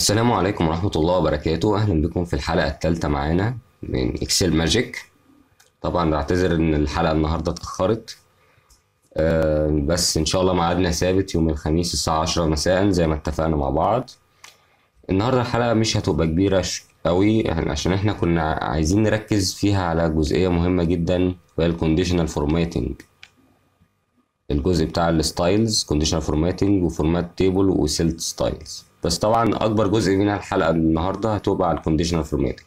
السلام عليكم ورحمة الله وبركاته. أهلا بكم في الحلقة الثالثة معانا من إكسل ماجيك. طبعا بعتذر إن الحلقة النهاردة اتأخرت، بس إن شاء الله ميعادنا ثابت يوم الخميس الساعة 10 مساء زي ما اتفقنا مع بعض. النهاردة الحلقة مش هتبقى كبيرة قوي يعني، عشان احنا كنا عايزين نركز فيها على جزئية مهمة جدا وهي الكونديشنال فورماتنج. الجزء بتاع الستايلز كونديشنال فورماتنج وفورمات تيبل وسيلت ستايلز، بس طبعا اكبر جزء من الحلقه النهارده هتبقى على الكونديشنال فورماتنج.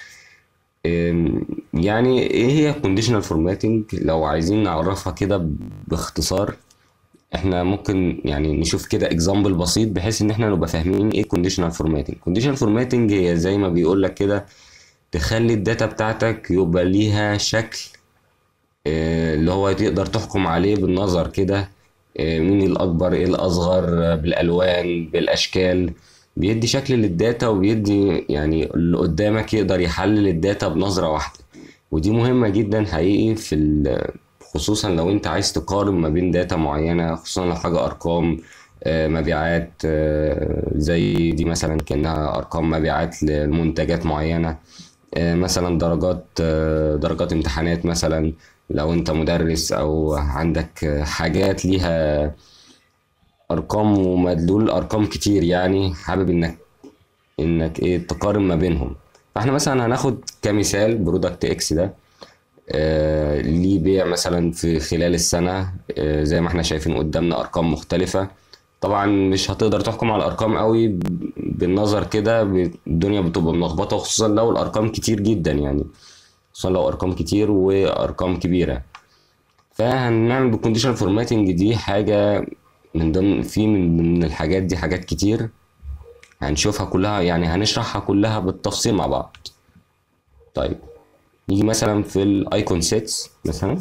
يعني ايه هي الكونديشنال فورماتنج؟ لو عايزين نعرفها كده باختصار، احنا ممكن يعني نشوف كده اكزامبل بسيط بحيث ان احنا نبقى فاهمين ايه كونديشنال فورماتنج. كونديشنال فورماتنج هي زي ما بيقول لك كده، تخلي الداتا بتاعتك يبقى ليها شكل، اللي هو تقدر تحكم عليه بالنظر كده، مين الأكبر ايه الأصغر، بالألوان بالأشكال. بيدي شكل للداتا وبيدي يعني اللي قدامك يقدر يحلل الداتا بنظرة واحدة. ودي مهمة جدا حقيقي خصوصا لو انت عايز تقارن ما بين داتا معينة، خصوصا لو حاجة أرقام مبيعات، زي دي مثلا كأنها أرقام مبيعات لمنتجات معينة. مثلا درجات امتحانات مثلا، لو انت مدرس او عندك حاجات ليها ارقام ومدلول ارقام كتير، يعني حابب انك ايه تقارن ما بينهم. فاحنا مثلا هناخد كمثال برودكت اكس ده، ليه بيع مثلا في خلال السنة، زي ما احنا شايفين قدامنا ارقام مختلفة. طبعا مش هتقدر تحكم على الارقام قوي بالنظر كده، الدنيا بتبقى ملخبطة، خصوصا لو الارقام كتير جدا يعني، خصوصا لو ارقام كتير وارقام كبيرة. فهنعمل بالكونديشن فورماتنج دي حاجة من ضمن من الحاجات دي، حاجات كتير هنشوفها كلها يعني، هنشرحها كلها بالتفصيل مع بعض. طيب نيجي مثلا في الايكون سيتس مثلا.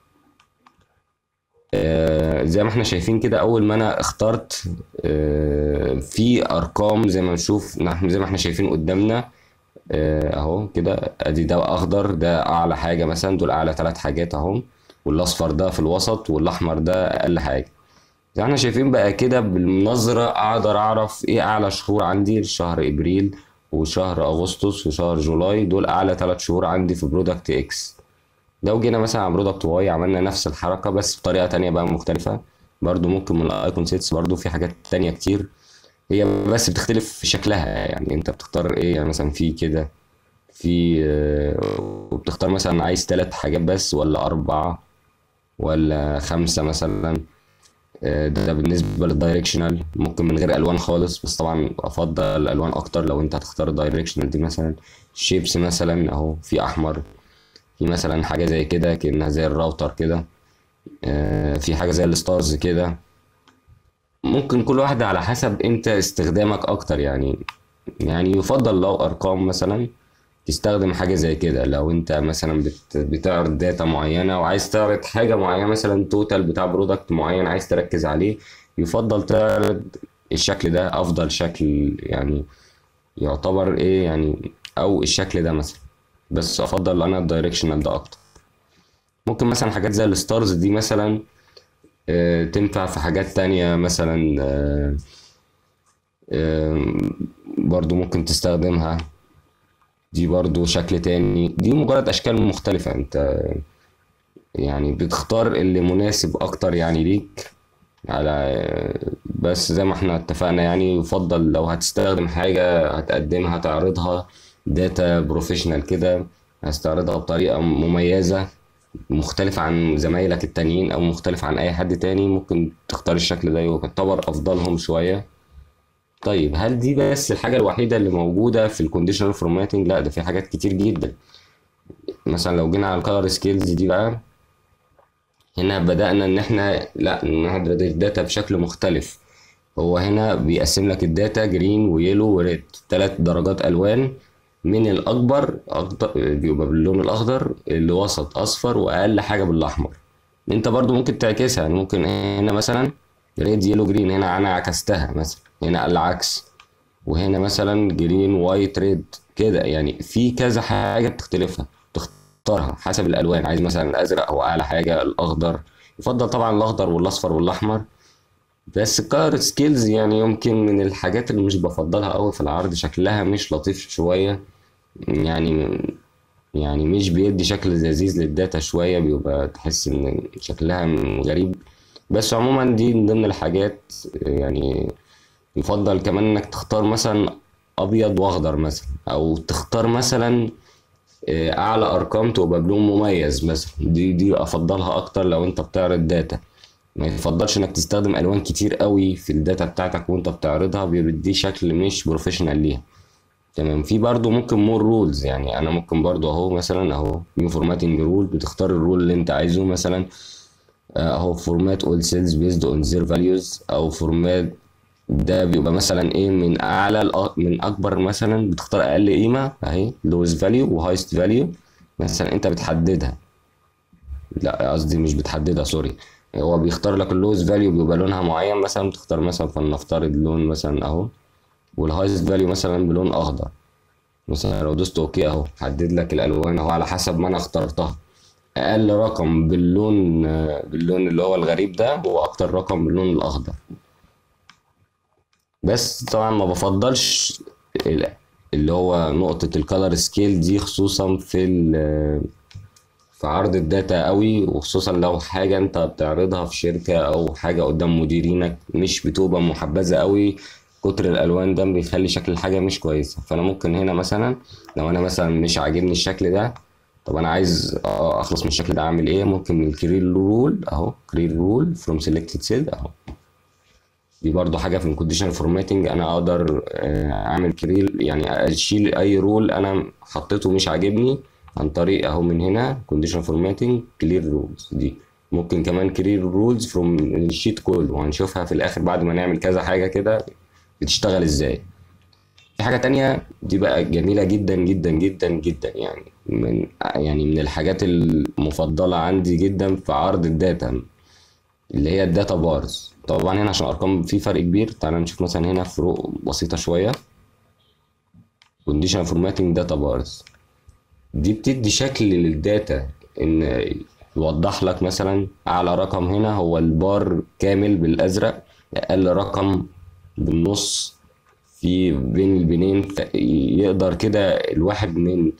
زي ما احنا شايفين كده، اول ما انا اخترت في ارقام زي ما نشوف، زي ما احنا شايفين قدامنا، اهو كده، ادي ده اخضر ده اعلى حاجة مثلا، دول اعلى ثلاث حاجات اهو، والاصفر ده في الوسط والاحمر ده اقل حاجة. زي ما احنا شايفين بقى كده بالنظرة اقدر اعرف ايه اعلى شهور عندي، شهر ابريل وشهر اغسطس وشهر جولاي، دول اعلى ثلاث شهور عندي في برودكت اكس. لو جينا مثلا على برودكت واي عملنا نفس الحركة بس بطريقة تانية بقى مختلفة. برضو ممكن من الايكون سيتس برضو في حاجات تانية كتير، هي بس بتختلف في شكلها. يعني انت بتختار ايه، يعني مثلا في كده، وبتختار مثلا عايز ثلاث حاجات بس ولا اربعة ولا خمسة مثلا. ده بالنسبة للدايركشنال، ممكن من غير ألوان خالص، بس طبعا أفضل الألوان أكتر لو أنت هتختار الدايركشنال دي. مثلا الشيبس مثلا أهو، في أحمر، في مثلا حاجة زي كده كأنها زي الراوتر كده، في حاجة زي الستارز كده. ممكن كل واحدة على حسب أنت استخدامك أكتر يعني. يعني يفضل لو أرقام مثلا تستخدم حاجة زي كده، لو انت مثلا بتعرض داتا معينة وعايز تعرض حاجة معينة، مثلا توتال بتاع برودكت معين عايز تركز عليه، يفضل تعرض الشكل ده افضل شكل يعني، يعتبر ايه يعني، او الشكل ده مثلا. بس افضل انا الدايركشنال ده اكتر. ممكن مثلا حاجات زي الستارز دي مثلا تنفع في حاجات تانية مثلا، آه، برضو ممكن تستخدمها. دي برضو شكل تاني، دي مجرد اشكال مختلفة، انت يعني بتختار اللي مناسب اكتر يعني ليك. على بس زي ما احنا اتفقنا يعني، يفضل لو هتستخدم حاجة هتقدمها تعرضها داتا بروفيشنال كده، هتستعرضها بطريقة مميزة مختلفة عن زمايلك التانيين او مختلف عن اي حد تاني، ممكن تختار الشكل ده يعتبر افضلهم شوية. طيب هل دي بس الحاجة الوحيدة اللي موجودة في الكونديشنال فورماتنج؟ لا، ده في حاجات كتير جدا. مثلا لو جينا على الكالر سكيلز دي بقى، هنا بدأنا إن إحنا لا نعرض الداتا بشكل مختلف. هو هنا بيقسم لك الداتا جرين ويلو وريد، ثلاث درجات ألوان، من الأكبر أخضر بيبقى باللون الأخضر، اللي وسط أصفر، وأقل حاجة بالأحمر. أنت برضو ممكن تعكسها، يعني ممكن هنا مثلا ريد يلو جرين، هنا أنا عكستها مثلا، هنا العكس، وهنا مثلا جرين وايت ريد كده. يعني في كذا حاجة بتختلفها، تختارها حسب الالوان. عايز مثلا الازرق هو اعلى حاجه، الاخضر يفضل طبعا الاخضر والاصفر والاحمر. بس الكالر سكيلز يعني يمكن من الحاجات اللي مش بفضلها قوي في العرض، شكلها مش لطيف شوية. يعني يعني مش بيدي شكل لذيذ للداتا شوية، بيبقى تحس ان شكلها غريب. بس عموما دي من ضمن الحاجات. يعني يفضل كمان انك تختار مثلا ابيض واخضر مثلا، او تختار مثلا اعلى ارقام تبقى بلون مميز مثلا. دي افضلها اكتر لو انت بتعرض داتا. ما يفضلش انك تستخدم الوان كتير قوي في الداتا بتاعتك وانت بتعرضها، بيدي شكل مش بروفيشنال ليها. تمام. في برضو ممكن مور رولز، يعني انا ممكن برضو اهو مثلا اهو نيو فورماتنج رول، بتختار الرول اللي انت عايزه مثلا. اهو فورمات اول سيلز بيزد اون زير فاليوز، او فورمات ده بيبقى مثلا ايه من اعلى من اكبر، مثلا بتختار اقل قيمه اهي لوز فاليو وهايست فاليو مثلا انت بتحددها. لا قصدي مش بتحددها، سوري. هو بيختار لك اللوز فاليو بيبقى لونها معين، مثلا تختار مثلا فلنفترض لون مثلا اهو، والهايست فاليو مثلا بلون اخضر مثلا. لو دوست اوكي اهو حدد لك الالوان اهو على حسب ما انا اخترتها. اقل رقم باللون اللي هو الغريب ده، هو اكتر رقم باللون الاخضر. بس طبعا ما بفضلش ال- اللي هو نقطة الكالر سكيل دي، خصوصا في عرض الداتا قوي، وخصوصا لو حاجة انت بتعرضها في شركة او حاجة قدام مديرينك مش بتبقى محبذة قوي. كتر الالوان ده بيخلي شكل الحاجة مش كويسة. فانا ممكن هنا مثلا لو انا مثلا مش عاجبني الشكل ده، طب انا عايز اخلص من الشكل ده، اعمل ايه؟ ممكن من الكرير رول اهو، كرير رول فروم سيلكتد سيل اهو. دي برضو حاجه في الكونديشنال فورماتنج، انا اقدر اعمل كريل، يعني اشيل اي رول انا حطيته مش عاجبني عن طريق اهو من هنا كونديشنال فورماتنج كلير رولز دي. ممكن كمان كلير رولز فروم الشيت كود، وهنشوفها في الاخر بعد ما نعمل كذا حاجه كده بتشتغل ازاي. في حاجه تانية دي بقى جميله جدا جدا جدا جدا، يعني من الحاجات المفضله عندي جدا في عرض الداتا، اللي هي الداتا بارز. طبعا هنا عشان ارقام في فرق كبير، تعال نشوف مثلا هنا فروق بسيطه شويه. كونديشن فورماتنج داتا بارز دي بتدي شكل للداتا، ان يوضح لك مثلا اعلى رقم هنا هو البار كامل بالازرق، اقل رقم بالنص، في بين البنين. يقدر كده الواحد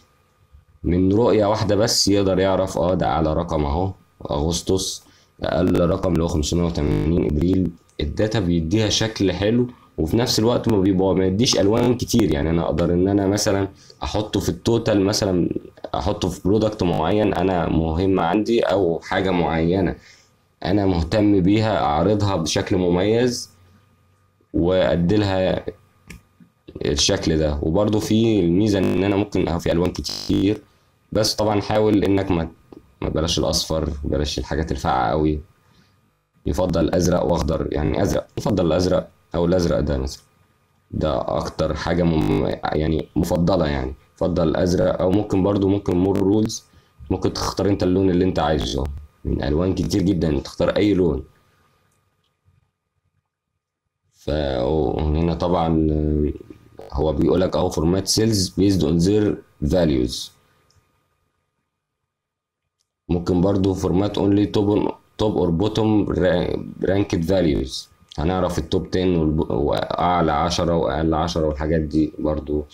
من رؤية واحدة بس يقدر يعرف ده أعلى رقم أهو أغسطس، أقل رقم اللي هو 580 إبريل. الداتا بيديها شكل حلو، وفي نفس الوقت ما يديش ألوان كتير. يعني أنا أقدر إن أنا مثلا أحطه في التوتال، مثلا أحطه في برودكت معين أنا مهم عندي، أو حاجة معينة أنا مهتم بيها أعرضها بشكل مميز وأديلها الشكل ده. وبرضه في الميزه ان انا ممكن في الوان كتير، بس طبعا حاول انك ما بلاش الاصفر، بلاش الحاجات الفاقعه قوي. يفضل ازرق واخضر، يعني ازرق يفضل الازرق، او الازرق ده مثلا، ده اكتر حاجه يعني مفضله. يعني يفضل الازرق، او ممكن برضه ممكن مور رولز، ممكن تختار انت اللون اللي انت عايزه من الوان كتير جدا، تختار اي لون. فهنا طبعا هو بيقول لك اهو فورمات سيلز بيزد اون زير فاليوز. ممكن برضو فورمات اونلي توب اور بوتوم رانكد فاليوز. هنعرف التوب 10 واعلى 10 واقل 10 والحاجات دي برضو.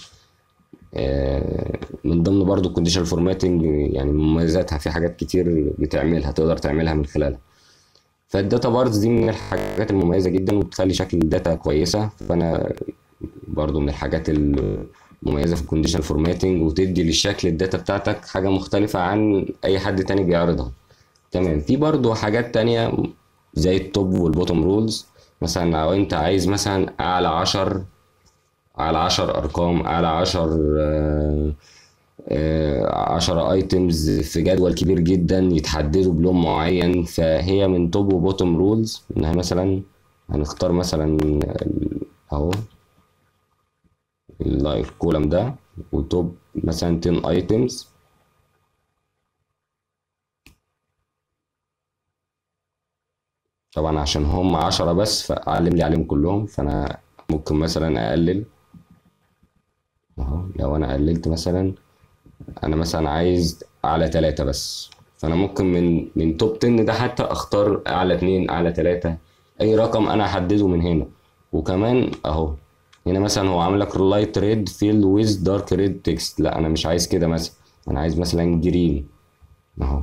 من ضمن برضو كونديشن فورماتنج، يعني من مميزاتها في حاجات كتير بتعملها تقدر تعملها من خلالها. فالداتا بارز دي من الحاجات المميزة جدا، وبتخلي شكل الداتا كويسة. فانا برضو من الحاجات المميزة في الكونديشن فورماتنج، وتدي للشكل الداتا بتاعتك حاجة مختلفة عن أي حد تاني بيعرضها. تمام. في برضو حاجات تانية زي التوب والبوتوم رولز. مثلا لو انت عايز مثلا اعلى 10 ارقام، اعلى 10 ايتمز في جدول كبير جدا يتحددوا بلون معين، فهي من توب وبوتوم رولز. انها مثلا هنختار مثلا اهو الكولم ده، وتوب مثلا 10 ايتمز. طبعا عشان هم 10 بس فأعلم لي عليهم كلهم، فأنا ممكن مثلا أقلل أهو. لو أنا قللت مثلا، أنا مثلا عايز أعلى 3 بس، فأنا ممكن من توب 10 ده حتى أختار أعلى 2 أعلى 3 اي رقم انا احدده من هنا. وكمان اهو هنا مثلا هو عامل لك لايت ريد فيلد ويز دارك ريد تكست، لا انا مش عايز كده مثلا، انا عايز مثلا جرين اهو.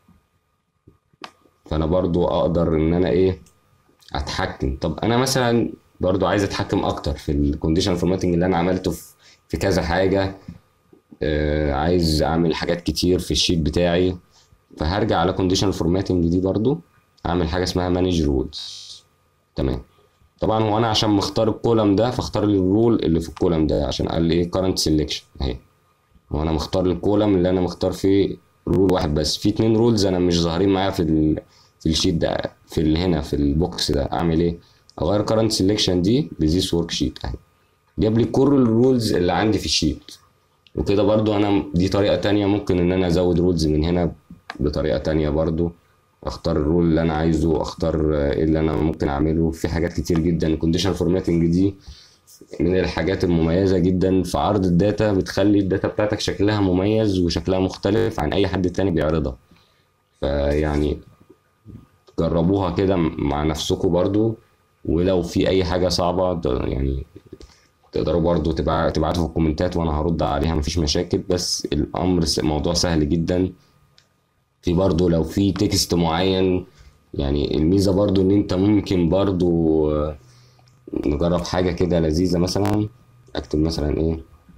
فانا برضو اقدر ان انا ايه اتحكم. طب انا مثلا برضو عايز اتحكم اكتر في الكونديشن فورماتنج اللي انا عملته في كذا حاجه. عايز اعمل حاجات كتير في الشيت بتاعي، فهرجع على كونديشن فورماتنج دي برضو، اعمل حاجه اسمها مانج رولز. تمام. طبعا هو انا عشان مختار الكولم ده فاختار لي الرول اللي في الكولم ده، عشان قال لي ايه كارنت سيلكشن اهي. وانا مختار الكولم اللي انا مختار فيه رول واحد بس، في اتنين رولز انا مش ظاهرين معايا في الشيت ده، هنا في البوكس ده. اعمل ايه؟ اغير كارنت سيلكشن دي لذيس ورك شيت اهي، جاب لي كل الرولز اللي عندي في الشيت. وكده برضو انا دي طريقة تانية ممكن ان انا ازود رولز من هنا بطريقة تانية برضو. اختار الرول اللي انا عايزه، اختار ايه اللي انا ممكن اعمله في حاجات كتير جدا. الكونديشن فورماتنج دي من الحاجات المميزة جدا في عرض الداتا، بتخلي الداتا بتاعتك شكلها مميز وشكلها مختلف عن اي حد تاني بيعرضها. فيعني جربوها كده مع نفسكم برضو. ولو في اي حاجة صعبة يعني تقدروا برضو تبعتوا في الكومنتات وانا هرد عليها، مفيش مشاكل. بس الامر موضوع سهل جدا. في برضو لو في تكست معين، يعني الميزة برضو ان انت ممكن برضو نجرب حاجة كده لذيذة. مثلا اكتب مثلا ايه،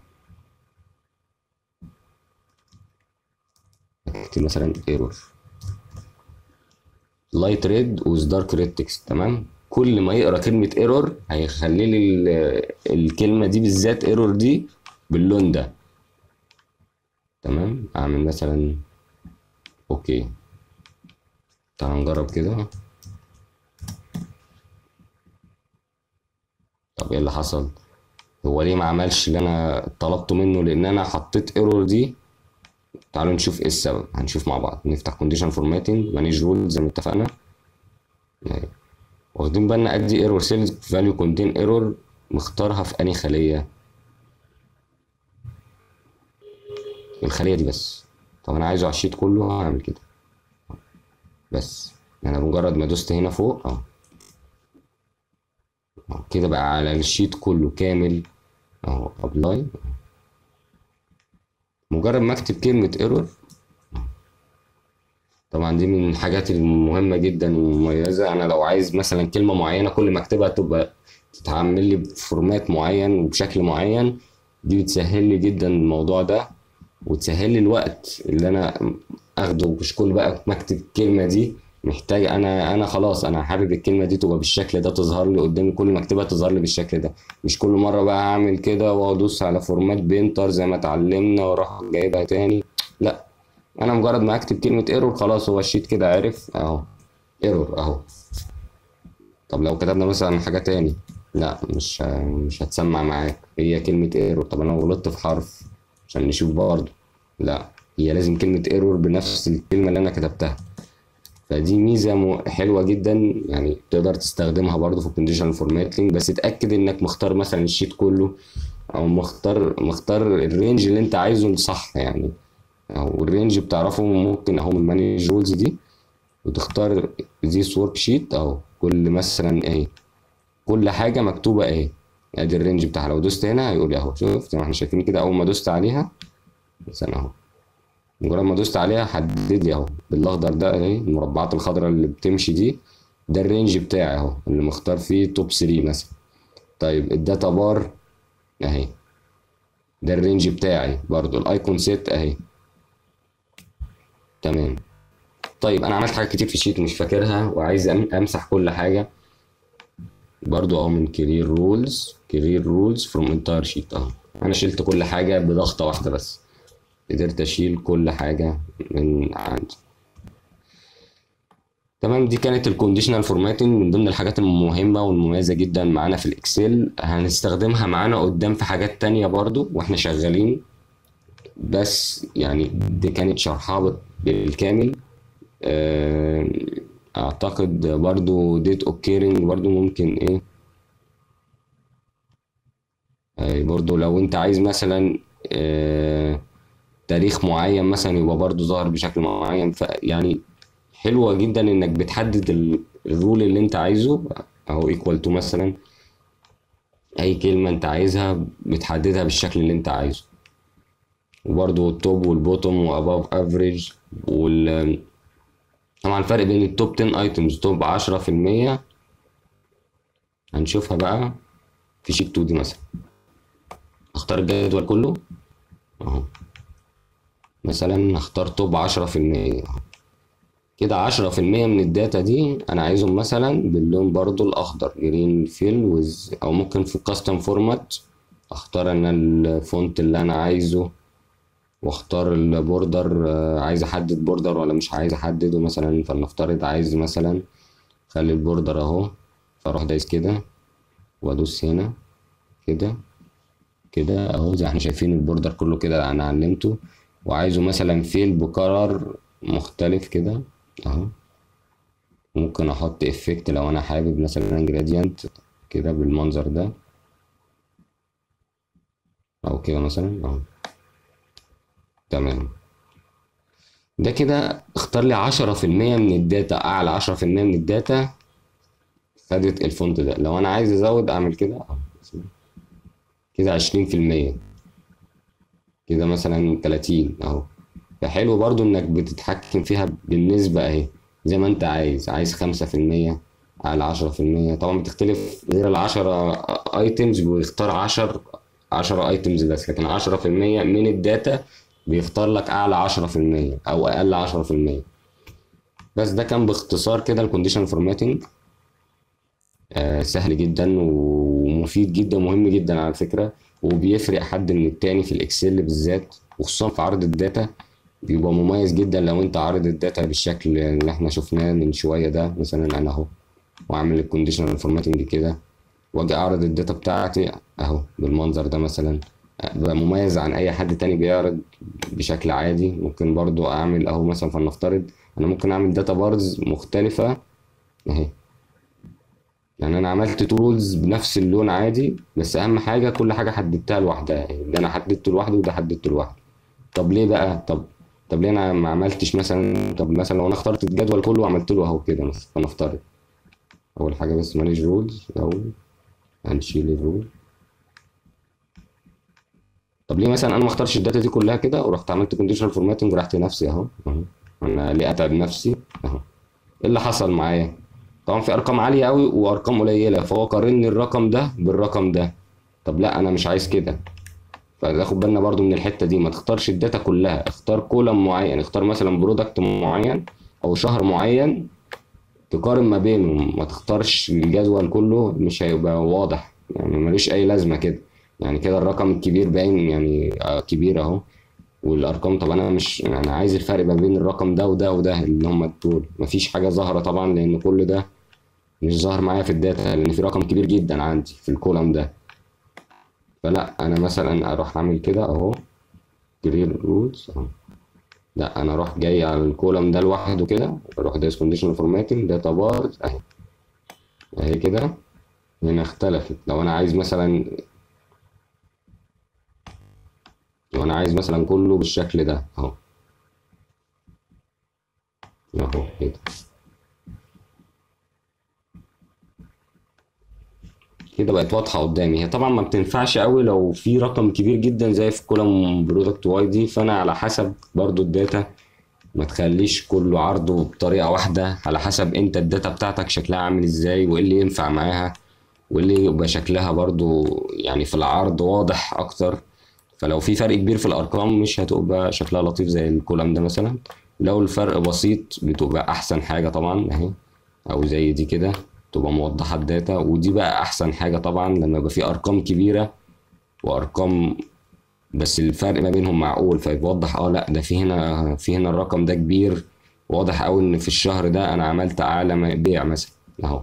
اكتب مثلا ايرور لايت ريد وز دارك ريد تكست. تمام. كل ما يقرا كلمة ايرور هيخلي لي الكلمة دي بالذات ايرور دي باللون ده. تمام. اعمل مثلا اوكي. تعال نجرب كده. طب ايه اللي حصل؟ هو ليه ما عملش اللي انا طلبته منه؟ لان انا حطيت ايرور دي. تعالوا نشوف ايه السبب، هنشوف مع بعض. نفتح كونديشن فورماتنج مانيج رول زي ما اتفقنا. يعني واخدين بالنا ادي ايرور سيلز فاليو كونتين ايرور، مختارها في انهي خليه؟ الخليه دي بس. طب انا عايزه على الشيت كله، هعمل كده بس. انا بمجرد ما دوست هنا فوق كده بقى على الشيت كله كامل اهو. ابلاي. مجرد ما اكتب كلمه ايرور، طبعا دي من الحاجات المهمة جدا ومميزة. أنا لو عايز مثلا كلمة معينة كل ما أكتبها تبقى تتعمل لي بفورمات معين وبشكل معين، دي بتسهل لي جدا الموضوع ده، وتسهل لي الوقت اللي أنا أخده. مش كل بقى ما أكتب الكلمة دي محتاج، أنا خلاص أنا حابب الكلمة دي تبقى بالشكل ده، تظهر لي قدامي كل ما أكتبها تظهر لي بالشكل ده. مش كل مرة بقى أعمل كده وأدوس على فورمات بينتر زي ما اتعلمنا وأروح جايبها تاني. لا، انا مجرد ما اكتب كلمة ايرور خلاص هو الشيت كده عرف اهو ايرور اهو. طب لو كتبنا مثلا حاجة تاني، لا مش هتسمع معاك، هي كلمة ايرور. طب انا غلطت في حرف عشان نشوف برضه، لا هي لازم كلمة ايرور بنفس الكلمة اللي انا كتبتها. فدي ميزة حلوة جدا، يعني تقدر تستخدمها برضه في الكونديشنال فورماتنج. بس اتأكد انك مختار مثلا الشيت كله، او مختار الرينج اللي انت عايزه صح يعني. او الرينج بتعرفه ممكن اهو من مانج رولز دي، وتختار ذيس ورك شيت اهو. كل مثلا ايه، كل حاجه مكتوبه ايه، ادي الرينج بتاعها. لو دوست هنا هيقول لي اهو، شوف زي ما احنا شايفين كده. اول ما دوست عليها مثلا اهو، مجرد ما دوست عليها حدد لي اهو بالاخضر ده اهي، المربعات الخضراء اللي بتمشي دي، ده الرينج بتاعي اهو اللي مختار فيه توب 3 مثلا. طيب الداتا بار اهي، ده الرينج بتاعي برضو. الايكون سيت اهي. تمام. طيب انا عملت حاجات كتير في الشيت مش فاكرها وعايز امسح كل حاجه برضو اهو. من كارير رولز فروم انتاير شيت اهو. انا شلت كل حاجه بضغطه واحده بس، قدرت اشيل كل حاجه من عندي. تمام. دي كانت الكونديشنال فورماتنج، من ضمن الحاجات المهمه والمميزه جدا معانا في الاكسل. هنستخدمها معانا قدام في حاجات تانية برضو واحنا شغالين. بس يعني دي كانت شرحها بالكامل. آه، اعتقد برضو ديت اوكيرنج برضو ممكن ايه. برضو لو انت عايز مثلا تاريخ معين مثلا يبقى برضو ظاهر بشكل معين. يعني حلوة جدا انك بتحدد الرول اللي انت عايزه اهو equal to مثلا اي كلمة انت عايزها بتحددها بالشكل اللي انت عايزه. وبرضه التوب والبوتوم واباف افريج طبعا الفرق بين التوب 10 ايتمز توب 10% هنشوفها بقى في شيت 2 دي مثلا. اختار الجدول كله اهو، مثلا هختار توب 10%. كده 10% من الداتا دي انا عايزهم مثلا باللون برضو الاخضر جرين فيل ويز، او ممكن في كاستم فورمات اختار انا الفونت اللي انا عايزه، واختار البوردر عايز احدد بوردر ولا مش عايز احدده مثلا. فلنفترض عايز مثلا خلي البوردر اهو، فاروح دايس كده وادوس هنا كده كده اهو زي احنا شايفين البوردر كله كده انا علمته. وعايزه مثلا فيل بكرر مختلف كده اهو. ممكن احط افكت لو انا حابب مثلا جراديانت كده بالمنظر ده او كده مثلا اهو. تمام. ده كده اختار لي 10% من الداتا، اعلى 10% من الداتا خدت الفونت ده. لو انا عايز ازود اعمل كده اهو، كده 20%، كده مثلا 30 اهو. فحلو برضو انك بتتحكم فيها بالنسبة اهي زي ما انت عايز 5% على 10%. طبعا بتختلف غير العشرة ايتمز بيختار 10 ايتمز بس، لكن 10% من الداتا بيختار لك اعلى 10% او اقل 10%. بس ده كان باختصار كده الكونديشن فورماتنج. سهل جدا ومفيد جدا ومهم جدا على فكرة، وبيفرق حد من التاني في الاكسل بالذات، وخصوصا في عرض الداتا بيبقى مميز جدا. لو انت عارض الداتا بالشكل اللي احنا شفناه من شوية ده مثلا انا اهو، واعمل الكونديشنال فورماتنج كده، واجي اعرض الداتا بتاعتي اهو بالمنظر ده مثلا، بقى مميز عن اي حد تاني بيعرض بشكل عادي. ممكن برضو اعمل اهو مثلا، فلنفترض انا ممكن اعمل داتا بارز مختلفة اهي. يعني انا عملت تولز بنفس اللون عادي، بس اهم حاجة كل حاجة حددتها لوحدها. يعني ده انا حددته لوحده وده حددته لوحده. طب ليه بقى؟ طب ليه انا ما عملتش مثلا؟ طب مثلا لو انا اخترت الجدول كله وعملت له اهو كده مثلا، فنفترض اول حاجه بس مانيج رولز او هنشيل الرول. طب ليه مثلا انا ما اختارش الداتا دي كلها كده ورحت عملت كونديشنال فورماتنج ورحت نفسي اهو. انا ليه اتعب نفسي اهو؟ ايه اللي حصل معايا؟ طبعا في ارقام عاليه قوي وارقام قليله، فهو قارني الرقم ده بالرقم ده. طب لا انا مش عايز كده. فناخد بالنا برضو من الحته دي، ما تختارش الداتا كلها، اختار كولم معين، اختار مثلا برودكت معين او شهر معين تقارن ما بينهم. ما تختارش الجدول كله، مش هيبقى واضح يعني، ملوش اي لازمه كده. يعني كده الرقم الكبير باين يعني كبير اهو، والارقام طب انا مش، انا عايز الفرق ما بين الرقم ده وده وده اللي هم دول. مفيش حاجه ظاهره طبعا لان كل ده مش ظاهر معايا في الداتا، لان في رقم كبير جدا عندي في الكولم ده. فلا انا مثلا اروح اعمل كده اهو كلير رولز اهو. لا انا اروح جاي على الكولم ده لوحده كده، اروح دايس كونديشنال فورماتنج داتا بارز اهي. اهي كده هنا اختلفت. لو انا عايز مثلا كله بالشكل ده اهو، اهو كده. كده بقت واضحه قدامي. هي طبعا ما بتنفعش قوي لو في رقم كبير جدا زي في كولوم برودكت واي دي، فانا على حسب برضو الداتا ما تخليش كله عرضه بطريقه واحده، على حسب انت الداتا بتاعتك شكلها عامل ازاي وايه اللي ينفع معاها واللي يبقى شكلها برضو يعني في العرض واضح اكتر. فلو في فرق كبير في الارقام مش هتبقى شكلها لطيف زي الكولم ده مثلا. لو الفرق بسيط بتبقى احسن حاجة طبعا اهي، او زي دي كده تبقى موضحة الداتا. ودي بقى احسن حاجة طبعا لما يبقى في ارقام كبيرة وارقام بس الفرق ما بينهم معقول، فيوضح لا ده في هنا الرقم ده كبير، واضح قوي ان في الشهر ده انا عملت اعلى بيع مثلا اهو.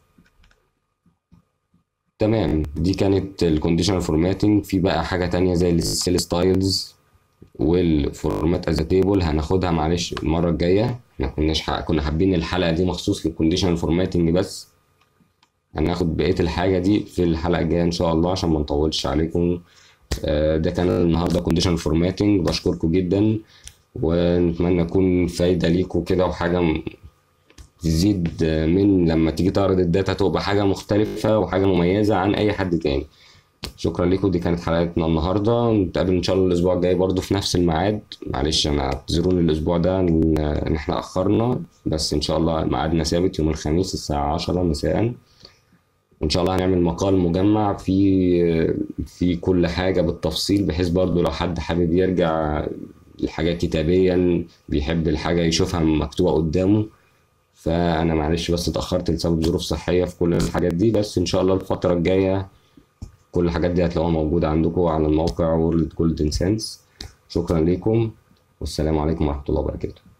تمام. دي كانت الكونديشنال فورماتنج. في بقى حاجة تانية زي السيل ستايلز والفورمات از تيبل، هناخدها معلش المرة الجاية. احنا كنا حابين الحلقة دي مخصوص للكونديشنال فورماتنج بس. هناخد بقية الحاجة دي في الحلقة الجاية ان شاء الله عشان ما نطولش عليكم. ده كان النهاردة كونديشنال فورماتنج. بشكركم جدا ونتمنى يكون فايدة ليكم كده وحاجة تزيد من لما تيجي تعرض الداتا تبقى حاجة مختلفة وحاجة مميزة عن أي حد تاني. شكرا لكم، دي كانت حلقتنا النهاردة. نتقابل إن شاء الله الأسبوع الجاي برضو في نفس الميعاد. معلش أنا اعتذروني الأسبوع ده إن إحنا أخرنا، بس إن شاء الله ميعادنا ثابت يوم الخميس الساعة 10 مساء. وإن شاء الله هنعمل مقال مجمع في كل حاجة بالتفصيل، بحيث برضو لو حد حابب يرجع الحاجة كتابيا، بيحب الحاجة يشوفها مكتوبة قدامه. فأنا معلش بس اتأخرت بسبب ظروف صحية في كل الحاجات دي، بس إن شاء الله الفترة الجاية كل الحاجات دي هتلاقوها موجودة عندكم على الموقع World Golden Sense. شكرا لكم، والسلام عليكم ورحمة الله وبركاته.